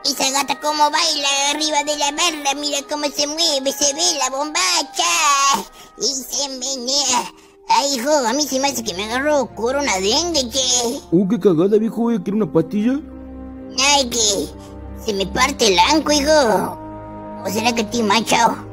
Esa gata como baila arriba de la barra, mira cómo se mueve, se ve la bombacha y se menea. Ay, hijo, a mí se me hace que me agarró corona dengue, che. Qué cagada, viejo, ¿quiere una pastilla? Ay, que se me parte el anco, hijo. ¿O será que estoy machado?